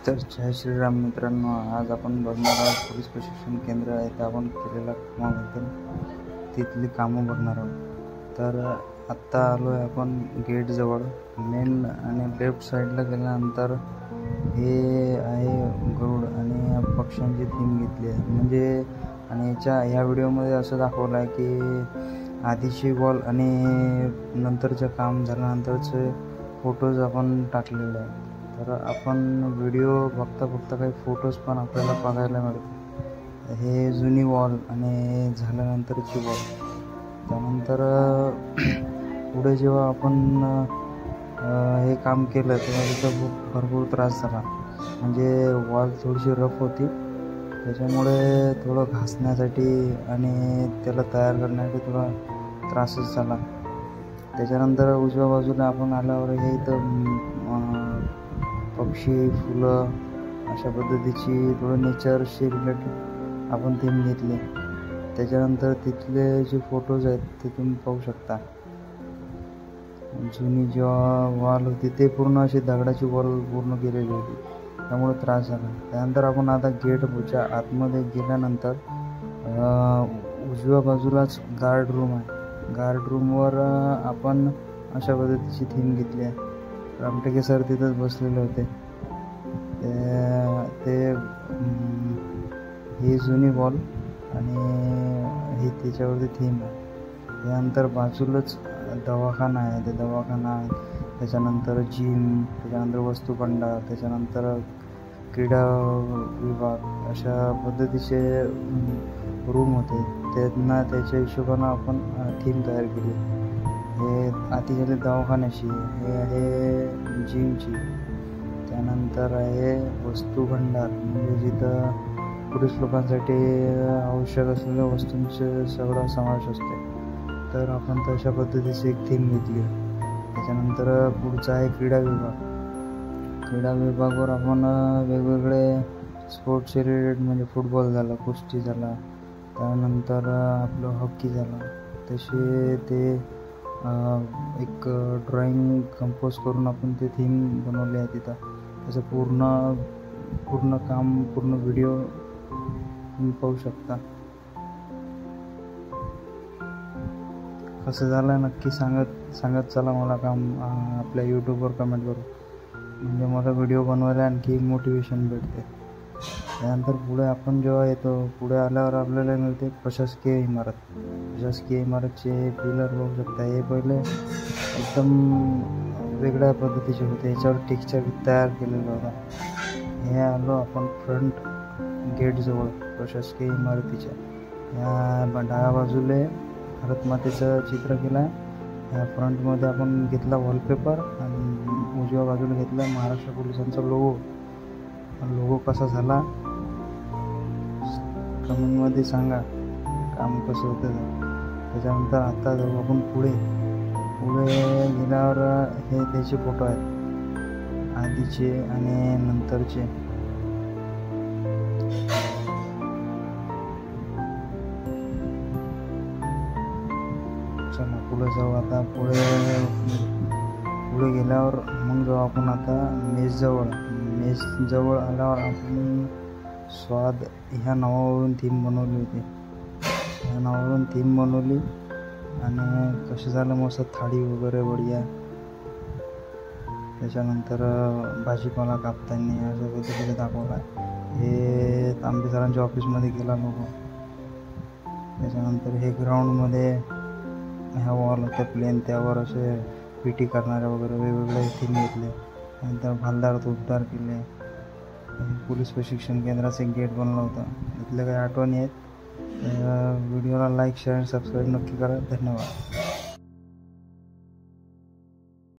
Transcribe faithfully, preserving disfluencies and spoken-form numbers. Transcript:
तर जय श्रीराम मित्रांनो, आज आपण बघणार आहोत पोलीस प्रशिक्षण केंद्र येथे आपण केलेल्या कामाबद्दल, तिथली कामं बघणार आहोत। तर आत्ता आलो आहे आपण गेटजवळ। मेन आणि लेफ्ट साईडला गेल्यानंतर हे आहे गरुड आणि पक्ष्यांची थीम घेतली आहे। म्हणजे आणि याच्या ह्या व्हिडिओमध्ये असं दाखवलं आहे की आधीची वॉल आणि नंतरचं काम झाल्यानंतरचे फोटोज आपण टाकलेले आहेत। तर आपण व्हिडिओ बघता बघता काही फोटोज पण आपल्याला बघायला मिळतात। हे जुनी वॉल आणि झाल्यानंतरची वॉल। त्यानंतर पुढे जेव्हा आपण हे काम केलं तेव्हा तिथं भरपूर त्रास झाला। म्हणजे वॉल थोडीशी रफ होती, त्याच्यामुळे थोडं घासण्यासाठी आणि त्याला तयार करण्यासाठी थोडा त्रासच झाला। त्याच्यानंतर उजव्या बाजूला आपण आल्यावर हे इथं पक्षी, फुलं अशा पद्धतीची थोडं नेचरशी रिलेटेड आपण थीम घेतली। त्याच्यानंतर तिथले जे फोटोज आहेत ते तुम्ही पाहू शकता। जुनी जेव्हा वॉल होती ते पूर्ण अशी दगडाची वॉल पूर्ण केलेली होती, त्यामुळे त्रास झाला। त्यानंतर आपण आता गेटच्या आतमध्ये गेल्यानंतर उजव्या बाजूलाच गार्ड रूम आहे। गार्ड रूमवर आपण अशा पद्धतीची थीम घेतली आहे। रामटेके सर तिथंच बसलेले होते। ते ही जुनी वॉल आणि ही त्याच्यावरती थीम आहे। त्यानंतर बाजूलाच दवाखाना आहे, ते दवाखाना आहे। त्याच्यानंतर जिम, त्याच्यानंतर वस्तुभांडार, त्याच्यानंतर क्रीडा विभाग अशा पद्धतीचे रूम होते। त्यांना त्याच्या हिशोबानं आपण थीम तयार केली। हे आधी गेले दवाखान्याची, हे आहे जिमची, त्यानंतर आहे वस्तुभांडार म्हणजे जिथं पुरुष लोकांसाठी आवश्यक असलेल्या वस्तूंचे सगळा समावेश असते। तर आपण तशा पद्धतीची एक थीम घेतली। त्याच्यानंतर पुढचा आहे क्रीडा विभाग। क्रीडा विभागावर आपण वेगवेगळे स्पोर्ट्सचे रिलेटेड म्हणजे फुटबॉल झाला, कुस्ती झाला, त्यानंतर आपलं हॉकी झाला, तसे ते एक ड्रॉइंग कंपोज करून आपण ते थीम बनवले आहे तिथं। त्याचं पूर्ण पूर्ण काम पूर्ण व्हिडिओ तुम्ही पाहू शकता। कसं झालं नक्की सांगत सांगत चला मला काम आपल्या यूट्यूबवर कमेंट करू, म्हणजे मला व्हिडिओ बनवायला आणखी मोटिवेशन भेटते। त्यानंतर पुढे आपण जेव्हा येतो, पुढे आल्यावर आपल्याला मिळते प्रशासकीय इमारत। प्रशासकीय इमारतचे पिलर बघू शकता। हे पहिले एकदम वेगळ्या पद्धतीचे होते, याच्यावर टेक्स्चर तयार केलेला होता। हे आलो आपण फ्रंट गेटजवळ प्रशासकीय इमारतीच्या। या डाव्या बाजूला भारतमातेचं चित्र केलं आहे। ह्या फ्रंटमध्ये आपण घेतला वॉलपेपर आणि उजव्या बाजूला घेतला महाराष्ट्र पोलिसांचा लोगो। लोगो कसा झाला कमेंटमध्ये सांगा, काम कसं होतं। त्याच्यानंतर आता जाऊ आपण पुढे। पुढे गेल्यावर हे त्याचे फोटो आहेत, आधीचे आणि नंतरचे। चला पुढे जाऊ। आता पुढे पुढे गेल्यावर मग जाऊ आपण आता मेसजवळ। मेसजवळ आल्यावर आपण स्वाद ह्या नावावरून थीम बनवली होती। ह्या नावावरून थीम बनवली आणि कसं झालं मस्त थाळी वगैरे बढिया। त्याच्यानंतर भाजीपाला कापताना असं पद्धतीने दाखवलं आहे। हे तांबे सरांच्या ऑफिसमध्ये गेला लोक। त्याच्यानंतर हे ग्राउंडमध्ये ह्या वॉल होत्या प्लेन, त्यावर असे पी टी करणारे वगैरे वेगवेगळे थीम घेतले। त्यानंतर भालदार तोफदार केले। पोलीस प्रशिक्षण केंद्राचं एक गेट बनलं होतं। इथल्या काही आठवणी आहेत। व्हिडिओला लाईक, शेअर आणि सबस्क्राईब नक्की करा। धन्यवाद।